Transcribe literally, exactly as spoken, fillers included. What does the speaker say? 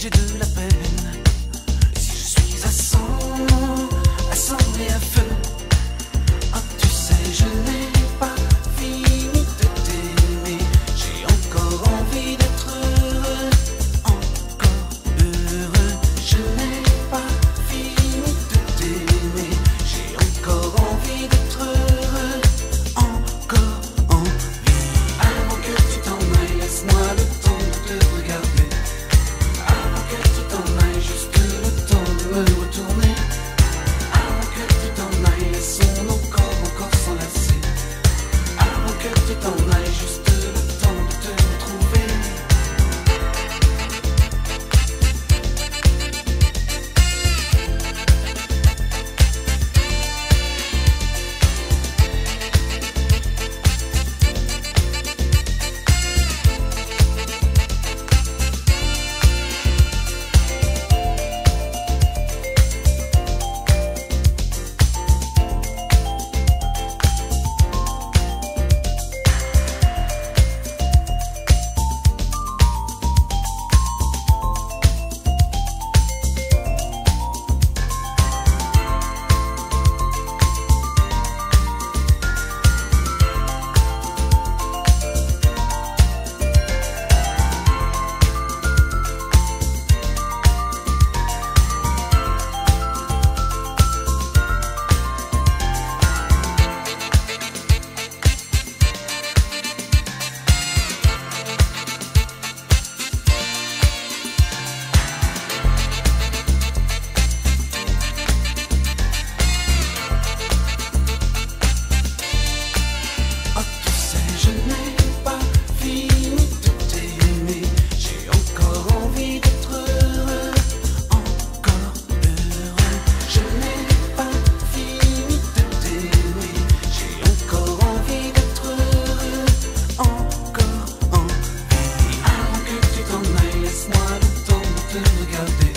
j'ai de la peine. Si je suis à cent, à cent et à feu, ah tu sais je n'ai pas fini de t'aimer. J'ai encore envie d'être heureux, encore heureux. Je n'ai pas fini de t'aimer. J'ai encore envie d'être heureux, encore envie. Avant que tu t'en ailles, laisse-moi le temps de te regarder. Avant que tu t'en ailles, juste le temps de me retourner. Avant que tu t'en ailles, laissons nos corps encore s'enlacer. Avant que tu t'en ailles, juste le temps de te retrouver. Laisse-moi le temps de te regarder.